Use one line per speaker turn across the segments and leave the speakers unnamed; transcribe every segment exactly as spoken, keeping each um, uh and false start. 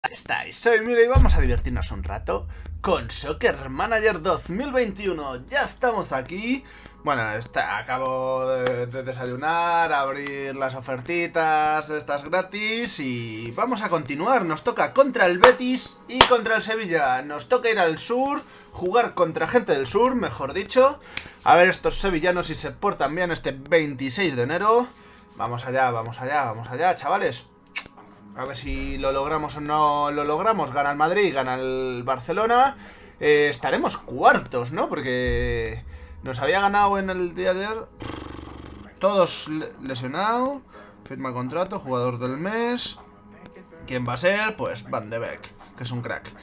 Ahí estáis, soy Miro y vamos a divertirnos un rato con Soccer Manager dos mil veintiuno. Ya estamos aquí. Bueno, está, acabo de, de desayunar, abrir las ofertitas estas gratis y vamos a continuar. Nos toca contra el Betis y contra el Sevilla. Nos toca ir al sur, jugar contra gente del sur, mejor dicho. A ver estos sevillanos si se portan bien este veintiséis de enero. Vamos allá, vamos allá, vamos allá, chavales. A ver si lo logramos o no lo logramos. Gana el Madrid, gana el Barcelona. eh, Estaremos cuartos, ¿no? Porque nos había ganado en el día de ayer. Todos lesionados. Firma contrato, jugador del mes. ¿Quién va a ser? Pues Van de Beek, que es un crack.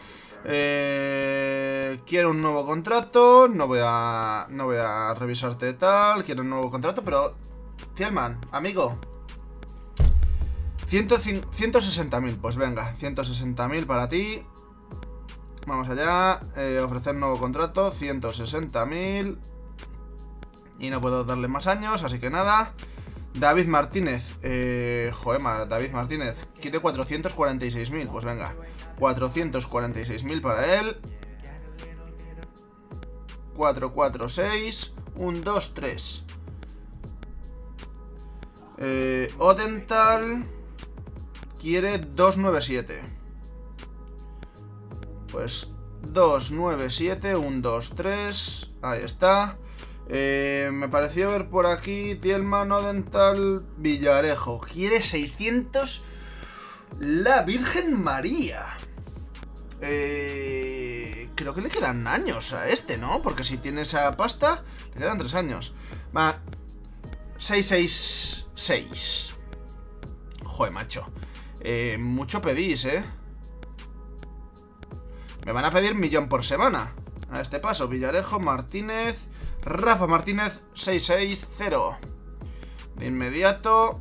eh, Quiero un nuevo contrato. No voy a No voy a revisarte tal. Quiero un nuevo contrato, pero Thielmann, amigo, ciento sesenta mil, pues venga, ciento sesenta mil para ti. Vamos allá, eh, ofrecer nuevo contrato, ciento sesenta mil. Y no puedo darle más años, así que nada. David Martínez, eh, joder, David Martínez quiere cuatrocientos cuarenta y seis mil, pues venga, cuatrocientos cuarenta y seis mil para él. Cuatro cuatro seis uno dos tres. eh, Odental quiere doscientos noventa y siete. Pues doscientos noventa y siete, uno dos tres. Ahí está. eh, Me pareció ver por aquí Thielmann, Odental, Villarejo quiere seiscientos. La Virgen María. eh, Creo que le quedan años a este, ¿no? Porque si tiene esa pasta le quedan tres años. Va, seiscientos sesenta y seis. Joder, macho. Eh, mucho pedís, ¿eh? Me van a pedir millón por semana. A este paso, Villarejo, Martínez, Rafa Martínez, seiscientos sesenta. De inmediato,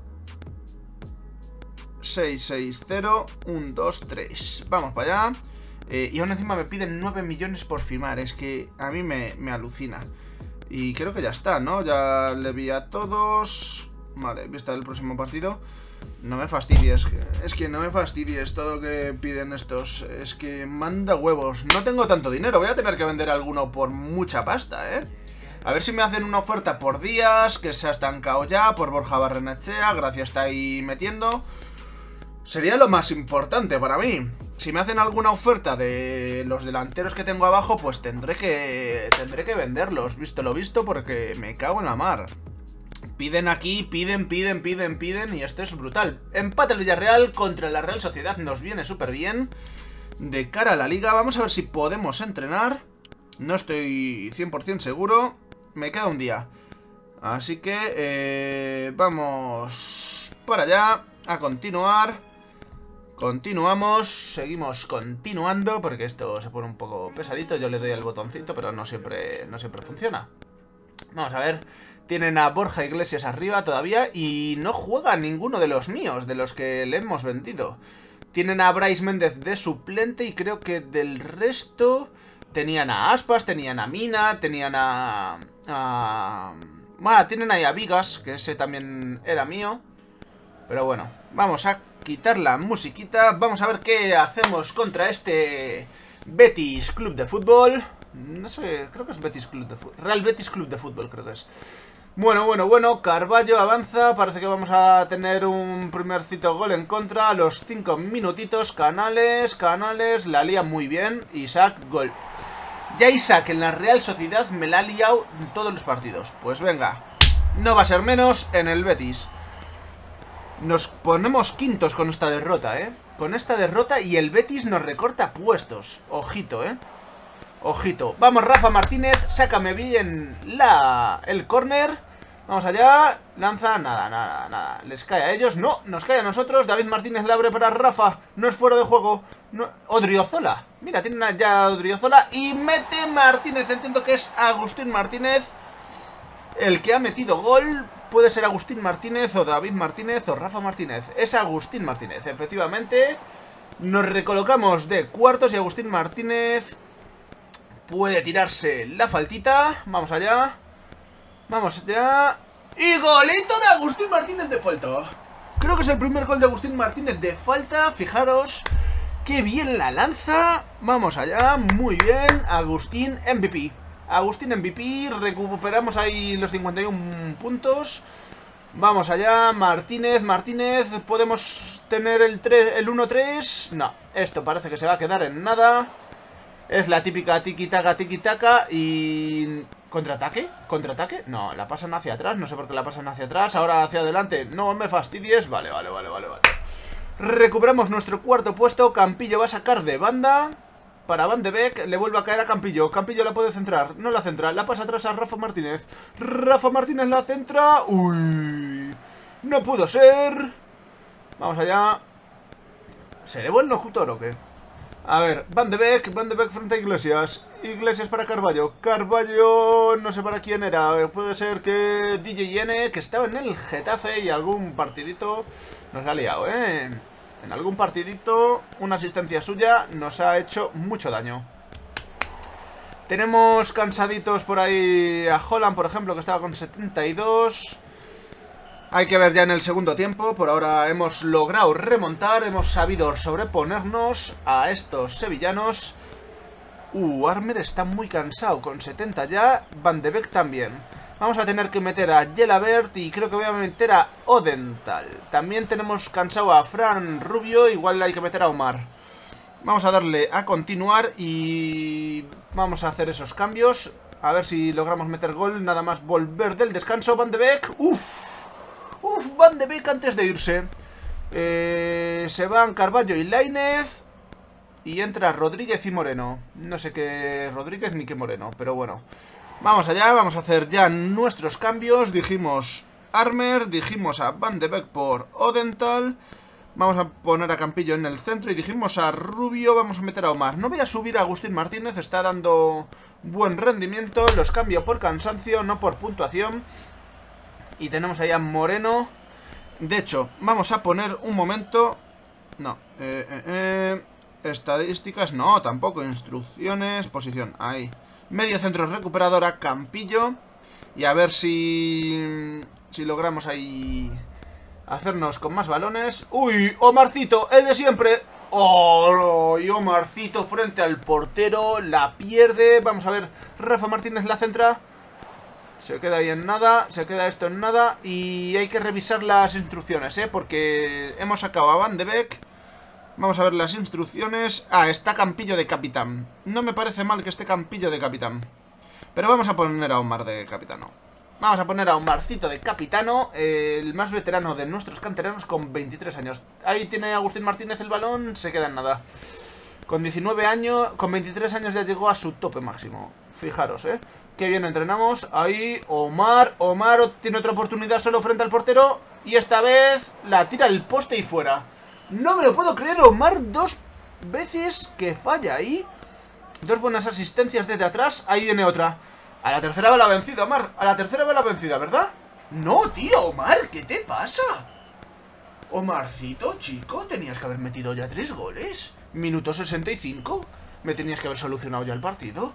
seiscientos sesenta, uno dos tres. Vamos para allá. eh, Y aún encima me piden nueve millones por firmar. Es que a mí me, me alucina. Y creo que ya está, ¿no? Ya le vi a todos. Vale, vista del próximo partido. No me fastidies, es que no me fastidies todo lo que piden estos. Es que manda huevos. No tengo tanto dinero, voy a tener que vender alguno por mucha pasta, ¿eh? A ver si me hacen una oferta por Díaz, que se ha estancado ya, por Borja Barrenechea, gracias está ahí metiendo. Sería lo más importante para mí. Si me hacen alguna oferta de los delanteros que tengo abajo, pues tendré que tendré que venderlos, visto lo visto, porque me cago en la mar. Piden aquí, piden, piden, piden, piden y esto es brutal. Empate el Villarreal contra la Real Sociedad, nos viene súper bien. De cara a la Liga, vamos a ver si podemos entrenar. No estoy cien por cien seguro. Me queda un día. Así que eh, vamos para allá a continuar. Continuamos, seguimos continuando porque esto se pone un poco pesadito. Yo le doy al botoncito, pero no siempre, no siempre funciona. Vamos a ver. Tienen a Borja Iglesias arriba todavía y no juega ninguno de los míos, de los que le hemos vendido. Tienen a Brais Méndez de suplente y creo que del resto tenían a Aspas, tenían a Mina, tenían a... a... Bueno, tienen ahí a Vigas, que ese también era mío. Pero bueno, vamos a quitar la musiquita, vamos a ver qué hacemos contra este Betis Club de Fútbol. No sé, creo que es Betis Club de Fútbol. Real Betis Club de Fútbol, creo que es. Bueno, bueno, bueno, Carballo avanza. Parece que vamos a tener un primercito gol en contra a los cinco minutitos. Canales, Canales, la lía muy bien. Isaac, gol. Ya Isaac en la Real Sociedad me la ha liado en todos los partidos. Pues venga, no va a ser menos en el Betis. Nos ponemos quintos con esta derrota, ¿eh? Con esta derrota y el Betis nos recorta puestos. Ojito, ¿eh? Ojito. Vamos, Rafa Martínez, sácame bien la... el córner. Vamos allá. Lanza, nada, nada, nada. Les cae a ellos, no, nos cae a nosotros. David Martínez le abre para Rafa. No es fuera de juego, no... Odriozola. Mira, tienen ya a Odriozola. Y mete Martínez, entiendo que es Agustín Martínez el que ha metido gol. Puede ser Agustín Martínez o David Martínez o Rafa Martínez. Es Agustín Martínez, efectivamente. Nos recolocamos de cuartos y Agustín Martínez puede tirarse la faltita. Vamos allá. Vamos allá. Y golito de Agustín Martínez de falta. Creo que es el primer gol de Agustín Martínez de falta. Fijaros ¡Qué bien la lanza! Vamos allá, muy bien. Agustín M V P. Agustín M V P, recuperamos ahí los cincuenta y uno puntos. Vamos allá, Martínez, Martínez. ¿Podemos tener el, el uno tres? No, esto parece que se va a quedar en nada. Es la típica tiki-taka, tiki-taka y... ¿Contraataque? ¿Contraataque? No, la pasan hacia atrás, no sé por qué la pasan hacia atrás. Ahora hacia adelante, no me fastidies. Vale, vale, vale, vale, vale. Recuperamos nuestro cuarto puesto. Campillo va a sacar de banda. Para Van de Beek, le vuelve a caer a Campillo. Campillo la puede centrar, no la centra. La pasa atrás a Rafa Martínez. Rafa Martínez la centra. Uy, no pudo ser. Vamos allá. ¿Seré buen locutor o qué? A ver, Van de Beek, Van de Beek frente a Iglesias. Iglesias para Carballo. Carballo, no sé para quién era. Puede ser que D J N, que estaba en el Getafe y algún partidito nos ha liado, ¿eh? En algún partidito, una asistencia suya nos ha hecho mucho daño. Tenemos cansaditos por ahí a Holland, por ejemplo, que estaba con setenta y dos. Hay que ver ya en el segundo tiempo. Por ahora hemos logrado remontar, hemos sabido sobreponernos a estos sevillanos. Uh, Armer está muy cansado, con setenta ya. Van de Beek también. Vamos a tener que meter a Gelabert y creo que voy a meter a Odental. También tenemos cansado a Fran Rubio, igual hay que meter a Omar. Vamos a darle a continuar y vamos a hacer esos cambios. A ver si logramos meter gol, nada más volver del descanso. Van de Beek, uff, uff, Van de Beek antes de irse. Eh, se van Carballo y Lainez y entra Rodríguez y Moreno. No sé qué Rodríguez ni qué Moreno, pero bueno. Vamos allá, vamos a hacer ya nuestros cambios. Dijimos Armer, dijimos a Van de Beek por Odental. Vamos a poner a Campillo en el centro y dijimos a Rubio, vamos a meter a Omar. No voy a subir a Agustín Martínez, está dando buen rendimiento. Los cambio por cansancio, no por puntuación. Y tenemos ahí a Moreno. De hecho, vamos a poner un momento... No, eh, eh, eh, estadísticas, no, tampoco. Instrucciones, posición, ahí. Medio centro recuperador a Campillo. Y a ver si... Si logramos ahí... hacernos con más balones. ¡Uy! Omarcito, el de siempre. ¡Oh! Y Omarcito frente al portero. La pierde. Vamos a ver. Rafa Martínez la centra. Se queda ahí en nada. Se queda esto en nada. Y hay que revisar las instrucciones, ¿eh? Porque hemos sacado a Van de Beek. Vamos a ver las instrucciones. Ah, está Campillo de capitán. No me parece mal que esté Campillo de capitán. Pero vamos a poner a Omar de capitano. Vamos a poner a Omarcito de capitano, eh, el más veterano de nuestros canteranos con veintitrés años. Ahí tiene Agustín Martínez el balón, se queda en nada. Con diecinueve años, con veintitrés años ya llegó a su tope máximo. Fijaros, eh. Qué bien entrenamos. Ahí, Omar, Omar tiene otra oportunidad solo frente al portero. Y esta vez la tira al poste y fuera. No me lo puedo creer, Omar dos veces que falla ahí. Dos buenas asistencias desde atrás. Ahí viene otra. A la tercera va la vencida, Omar. A la tercera va la vencida, ¿verdad? No, tío, Omar, ¿qué te pasa? Omarcito, chico, tenías que haber metido ya tres goles. Minuto sesenta y cinco. Me tenías que haber solucionado ya el partido.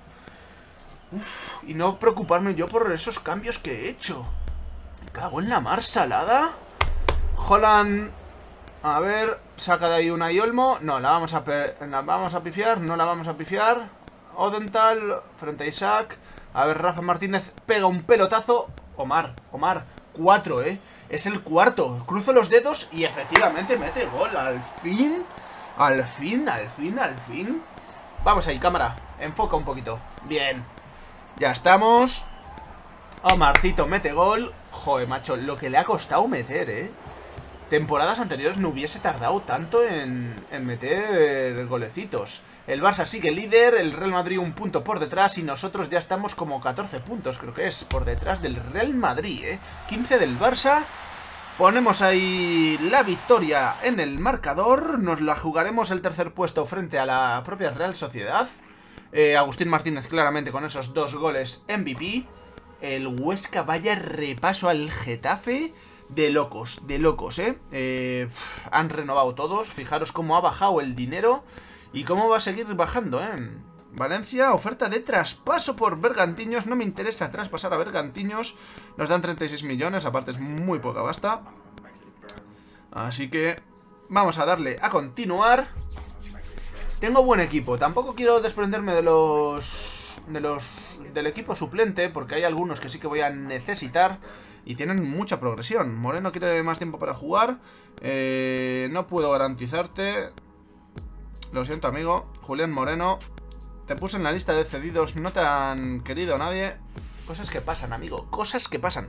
Uf, y no preocuparme yo por esos cambios que he hecho. Me cago en la mar salada. Holland, a ver, saca de ahí una y Olmo. No, la vamos a, la vamos a pifiar. No la vamos a pifiar. Odental, frente a Isaac. A ver, Rafa Martínez pega un pelotazo. Omar, Omar, cuatro, ¿eh? Es el cuarto. Cruzo los dedos y efectivamente mete gol. Al fin, al fin, al fin, al fin. Vamos ahí, cámara. Enfoca un poquito. Bien. Ya estamos. Omarcito mete gol. Joder, macho, lo que le ha costado meter, ¿eh? Temporadas anteriores no hubiese tardado tanto en, en meter golecitos. El Barça sigue líder, el Real Madrid un punto por detrás y nosotros ya estamos como catorce puntos, creo que es, por detrás del Real Madrid, ¿eh? quince del Barça. Ponemos ahí la victoria en el marcador, nos la jugaremos el tercer puesto frente a la propia Real Sociedad. Eh, Agustín Martínez claramente con esos dos goles M V P. El Huesca vaya repaso al Getafe. De locos, de locos, ¿eh? ¿eh? Han renovado todos. Fijaros cómo ha bajado el dinero y cómo va a seguir bajando, ¿eh? Valencia, oferta de traspaso por Bergantiños. No me interesa traspasar a Bergantiños. Nos dan treinta y seis millones, aparte es muy poca basta. Así que vamos a darle a continuar. Tengo buen equipo. Tampoco quiero desprenderme de los... De los... Del equipo suplente, porque hay algunos que sí que voy a necesitar. Y tienen mucha progresión. Moreno quiere más tiempo para jugar. Eh, no puedo garantizarte. Lo siento, amigo. Julián Moreno. Te puse en la lista de cedidos. No te han querido nadie. Cosas que pasan, amigo. Cosas que pasan.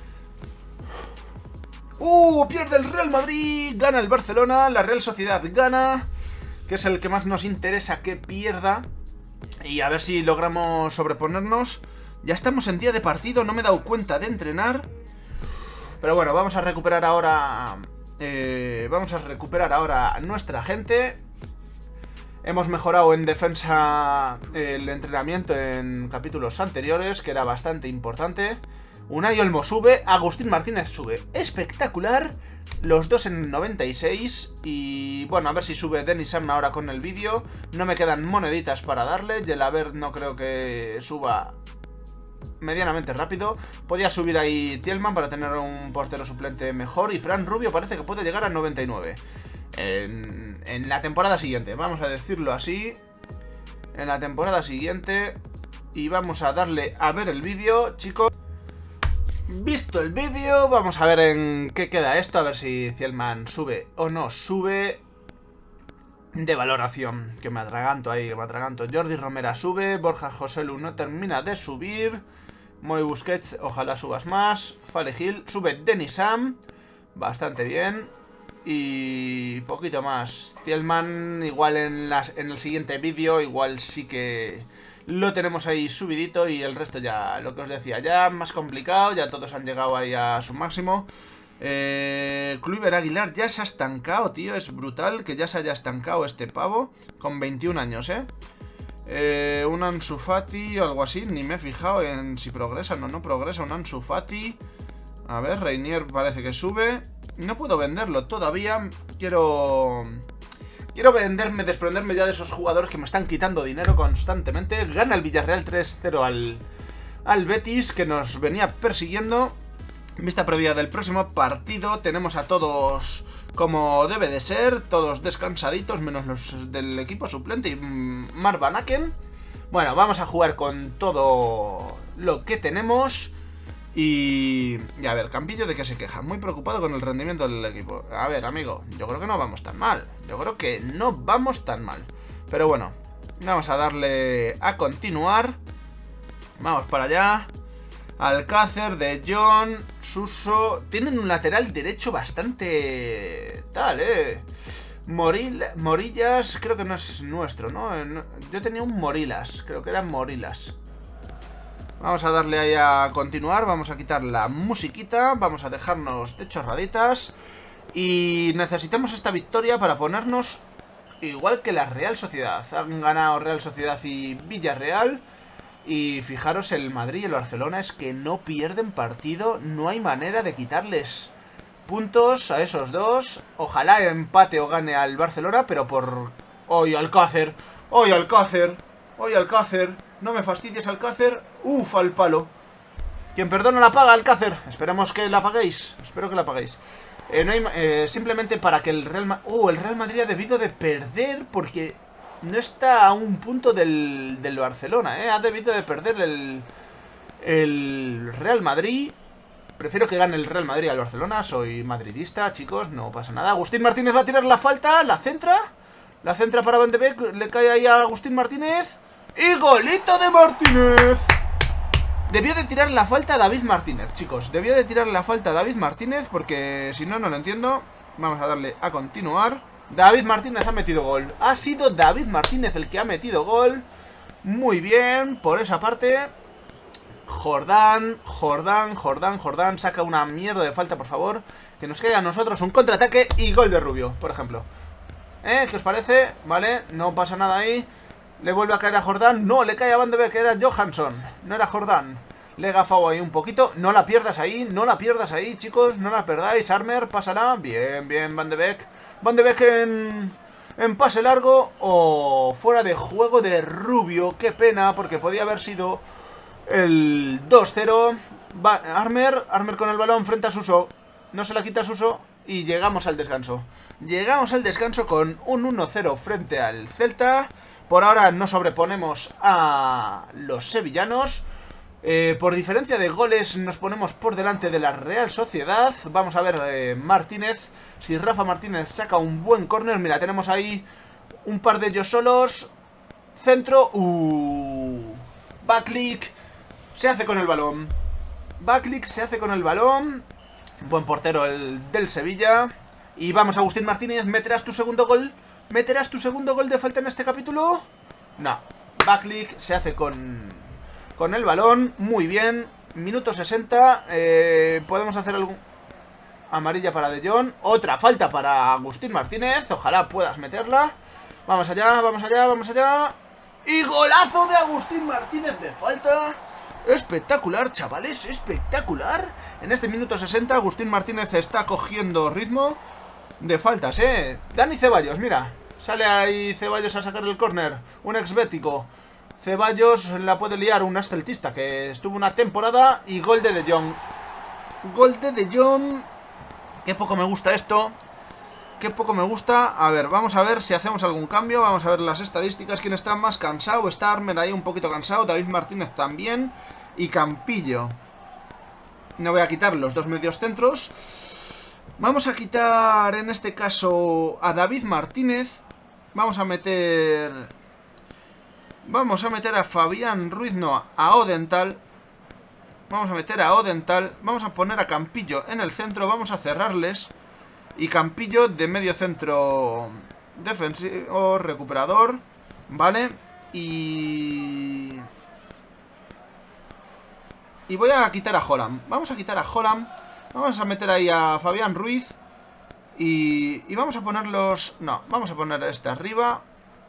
¡Uh! Pierde el Real Madrid. Gana el Barcelona. La Real Sociedad gana. Que es el que más nos interesa que pierda. Y a ver si logramos sobreponernos. Ya estamos en día de partido. No me he dado cuenta de entrenar. Pero bueno, vamos a recuperar ahora... Eh, vamos a recuperar ahora a nuestra gente. Hemos mejorado en defensa el entrenamiento en capítulos anteriores, que era bastante importante. Unai Olmo sube, Agustín Martínez sube. Espectacular. Los dos en noventa y seis. Y bueno, a ver si sube Denis Sam ahora con el vídeo. No me quedan moneditas para darle. Yelaber no creo que suba medianamente rápido. Podía subir ahí Tielman para tener un portero suplente mejor. Y Fran Rubio parece que puede llegar a noventa y nueve. En, en la temporada siguiente, vamos a decirlo así. En la temporada siguiente. Y vamos a darle a ver el vídeo, chicos. Visto el vídeo, vamos a ver en qué queda esto. A ver si Tielman sube o no sube. De valoración, que me atraganto ahí, que me atraganto. Jordi Romera sube, Borja Joselu no termina de subir. Moy Busquets, ojalá subas más. Fale Gil, sube Denis Sam. Bastante bien. Y poquito más. Tielman, igual en, las, en el siguiente vídeo, igual sí que lo tenemos ahí subidito. Y el resto ya, lo que os decía, ya más complicado. Ya todos han llegado ahí a su máximo. Eh, Kluivert Aguilar ya se ha estancado, tío. Es brutal que ya se haya estancado este pavo. Con veintiún años, eh Eh, un Ansu Fati o algo así. Ni me he fijado en si progresa o no, no progresa un Ansu Fati. A ver, Reinier parece que sube. No puedo venderlo todavía. Quiero... Quiero venderme, desprenderme ya de esos jugadores que me están quitando dinero constantemente. Gana el Villarreal tres cero al, al Betis, que nos venía persiguiendo. Vista previa del próximo partido. Tenemos a todos como debe de ser. Todos descansaditos, menos los del equipo suplente y Marc Van Aken. Bueno, vamos a jugar con todo lo que tenemos. Y... y a ver, Campillo de qué se queja. Muy preocupado con el rendimiento del equipo. A ver, amigo, yo creo que no vamos tan mal. Yo creo que no vamos tan mal. Pero bueno, vamos a darle a continuar. Vamos para allá. Alcácer, De Jong, Suso. Tienen un lateral derecho bastante... tal, eh. Moril... Morillas, creo que no es nuestro, ¿no? Yo tenía un Morilas, creo que eran Morilas. Vamos a darle ahí a continuar. Vamos a quitar la musiquita. Vamos a dejarnos de chorraditas. Y necesitamos esta victoria para ponernos igual que la Real Sociedad. Han ganado Real Sociedad y Villarreal. Y fijaros, el Madrid y el Barcelona es que no pierden partido. No hay manera de quitarles puntos a esos dos. Ojalá empate o gane al Barcelona, pero por... ¡Oy, Alcácer! ¡Oy, Alcácer! ¡Oy, Alcácer! No me fastidies, Alcácer. ¡Uf, al palo! Quien perdona la paga, Alcácer. Esperemos que la paguéis. Espero que la paguéis. Eh, no hay, eh, simplemente para que el Real Madrid... ¡Uh! El Real Madrid ha debido de perder porque... no está a un punto del, del Barcelona, ¿eh? Ha debido de perder el, el Real Madrid. Prefiero que gane el Real Madrid al Barcelona. Soy madridista, chicos, no pasa nada. Agustín Martínez va a tirar la falta. La centra. La centra para Van de Beek. Le cae ahí a Agustín Martínez. ¡Y golito de Martínez! Debió de tirar la falta a David Martínez, chicos. Debió de tirar la falta a David Martínez porque si no, no lo entiendo. Vamos a darle a continuar. David Martínez ha metido gol. Ha sido David Martínez el que ha metido gol. Muy bien, por esa parte. Jordán, Jordán, Jordán, Jordán. Saca una mierda de falta, por favor. Que nos caiga a nosotros un contraataque y gol de Rubio, por ejemplo. ¿Eh? ¿Qué os parece? Vale, no pasa nada ahí. Le vuelve a caer a Jordán. No, le cae a Van de Beek, que era Johansson. No era Jordán. Le he gafado ahí un poquito. No la pierdas ahí, no la pierdas ahí, chicos. No la perdáis. Armer, pásala. Bien, bien, Van de Beek. Van de Beek en, en pase largo o fuera de juego de Rubio. Qué pena, porque podía haber sido el dos cero. Armer, Armer con el balón frente a Suso. No se la quita a Suso. y llegamos al descanso. Llegamos al descanso con un uno cero frente al Celta. Por ahora nos sobreponemos a los sevillanos. Eh, por diferencia de goles nos ponemos por delante de la Real Sociedad. Vamos a ver eh, Martínez. Si Rafa Martínez saca un buen córner. Mira, tenemos ahí un par de ellos solos. Centro. Uh, Backlick. Se hace con el balón. Backlick se hace con el balón. Buen portero el del Sevilla. Y vamos, Agustín Martínez. ¿Meterás tu segundo gol? ¿Meterás tu segundo gol de falta en este capítulo? No. Backlick se hace con... con el balón, muy bien. Minuto sesenta. Eh, podemos hacer algún... Amarilla para De Jong. Otra falta para Agustín Martínez. Ojalá puedas meterla. Vamos allá, vamos allá, vamos allá. Y golazo de Agustín Martínez de falta. Espectacular, chavales, espectacular. En este minuto sesenta Agustín Martínez está cogiendo ritmo de faltas, eh. Dani Ceballos, mira. Sale ahí Ceballos a sacar el córner. Un exbético. Ceballos la puede liar, un asceltista que estuvo una temporada. Y gol de De Jong. Gol de De Jong. Qué poco me gusta esto. Qué poco me gusta. A ver, vamos a ver si hacemos algún cambio. Vamos a ver las estadísticas. ¿Quién está más cansado? Está Armer ahí un poquito cansado. David Martínez también. Y Campillo. No voy a quitar los dos medios centros. Vamos a quitar en este caso a David Martínez. Vamos a meter... Vamos a meter a Fabián Ruiz, no, a Odental. Vamos a meter a Odental. Vamos a poner a Campillo en el centro. Vamos a cerrarles. Y Campillo de medio centro defensivo, recuperador. Vale. Y... Y voy a quitar a Holland. Vamos a quitar a Holland. Vamos a meter ahí a Fabián Ruiz. Y, y vamos a ponerlos... No, vamos a poner este arriba.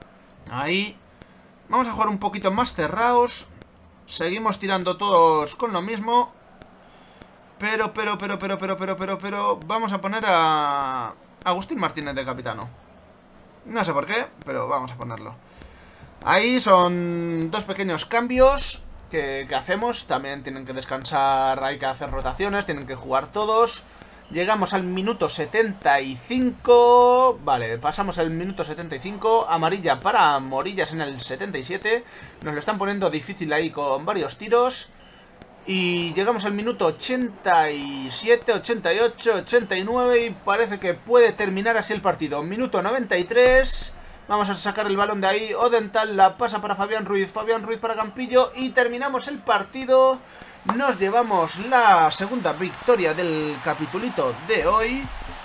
Ahí. Vamos a jugar un poquito más cerrados. Seguimos tirando todos con lo mismo. Pero, pero, pero, pero, pero, pero, pero, pero... Vamos a poner a... Agustín Martínez de capitano. No sé por qué, pero vamos a ponerlo. Ahí son dos pequeños cambios que, que hacemos. También tienen que descansar, hay que hacer rotaciones, tienen que jugar todos. Llegamos al minuto setenta y cinco. Vale, pasamos el minuto setenta y cinco. Amarilla para Morillas en el setenta y siete. Nos lo están poniendo difícil ahí con varios tiros. Y llegamos al minuto ochenta y siete, ochenta y ocho, ochenta y nueve. Y parece que puede terminar así el partido. Minuto noventa y tres. Vamos a sacar el balón de ahí. Odental la pasa para Fabián Ruiz. Fabián Ruiz para Campillo. Y terminamos el partido. Nos llevamos la segunda victoria del capitulito de hoy.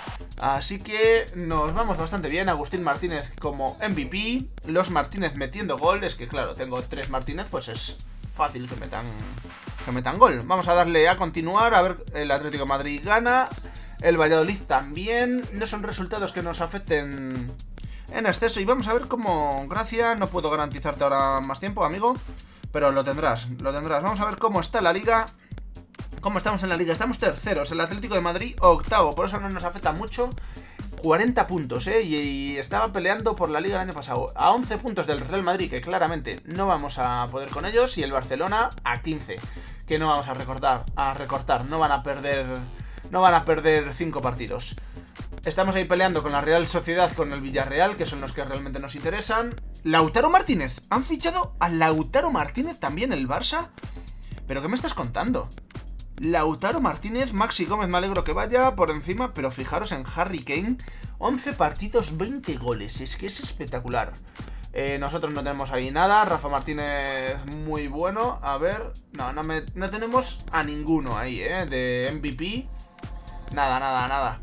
Así que nos vamos bastante bien. Agustín Martínez como M V P. Los Martínez metiendo gol. Es que claro, tengo tres Martínez, pues es fácil que metan, que metan gol. Vamos a darle a continuar. A ver, el Atlético de Madrid gana. El Valladolid también. No son resultados que nos afecten en exceso. Y vamos a ver cómo... Gracia, no puedo garantizarte ahora más tiempo, amigo. Pero lo tendrás, lo tendrás. Vamos a ver cómo está la liga. ¿Cómo estamos en la liga? Estamos terceros. El Atlético de Madrid octavo. Por eso no nos afecta mucho. cuarenta puntos, ¿eh? Y, y estaba peleando por la liga el año pasado. A once puntos del Real Madrid, que claramente no vamos a poder con ellos. Y el Barcelona a quince. Que no vamos a recortar. A recortar. No van a perder... No van a perder cinco partidos. Estamos ahí peleando con la Real Sociedad, con el Villarreal, que son los que realmente nos interesan. Lautaro Martínez. ¿Han fichado a Lautaro Martínez también el Barça? ¿Pero qué me estás contando? Lautaro Martínez, Maxi Gómez, me alegro que vaya por encima, pero fijaros en Harry Kane. once partidos, veinte goles. Es que es espectacular. Eh, nosotros no tenemos ahí nada. Rafa Martínez muy bueno. A ver, no, no, me, no tenemos a ninguno ahí, ¿eh? De M V P. Nada, nada, nada.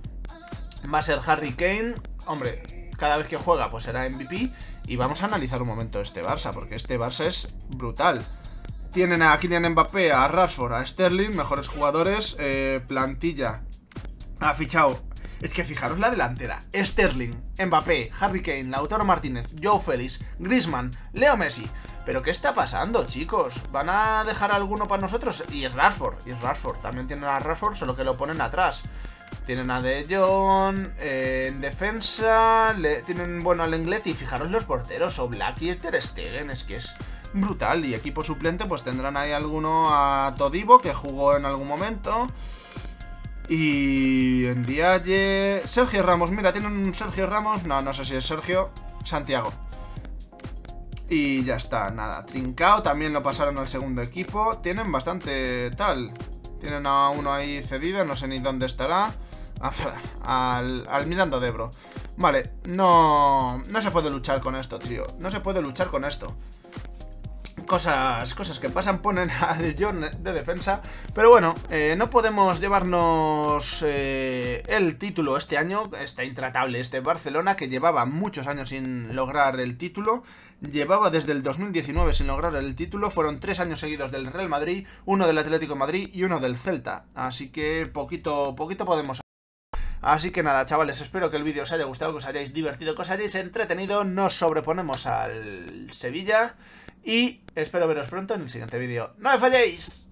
Va a ser Harry Kane. Hombre, cada vez que juega pues será M V P. Y vamos a analizar un momento este Barça, porque este Barça es brutal. Tienen a Kylian Mbappé, a Rashford, a Sterling, mejores jugadores. eh, Plantilla. Ha fichado. Es que fijaros la delantera. Sterling, Mbappé, Harry Kane, Lautaro Martínez, Joe Félix, Griezmann, Leo Messi. ¿Pero qué está pasando, chicos? ¿Van a dejar alguno para nosotros? Y Rashford, y Rashford. También tienen a Rashford, solo que lo ponen atrás. Tienen a De Jong, eh, en defensa, le, tienen, bueno, al Lenglet. Y fijaros los porteros, Oblak y Ter Stegen, es que es brutal. Y equipo suplente, pues tendrán ahí alguno a Todibo, que jugó en algún momento. Y en Dialle... Sergio Ramos, mira, tienen un Sergio Ramos. No, no sé si es Sergio. Santiago. Y ya está, nada. Trincao también lo pasaron al segundo equipo. Tienen bastante tal. Tienen a uno ahí cedido, no sé ni dónde estará. Al, al Miranda de Ebro. Vale, no, no se puede luchar con esto, tío. No se puede luchar con esto. Cosas, cosas que pasan, ponen a De Jong de defensa. Pero bueno, eh, no podemos llevarnos eh, el título este año. Está intratable este Barcelona, que llevaba muchos años sin lograr el título. Llevaba desde el dos mil diecinueve sin lograr el título. Fueron tres años seguidos del Real Madrid, uno del Atlético de Madrid y uno del Celta. Así que poquito, poquito podemos... Así que nada, chavales, espero que el vídeo os haya gustado, que os hayáis divertido, que os hayáis entretenido. Nos sobreponemos al Sevilla y espero veros pronto en el siguiente vídeo. ¡No me falléis!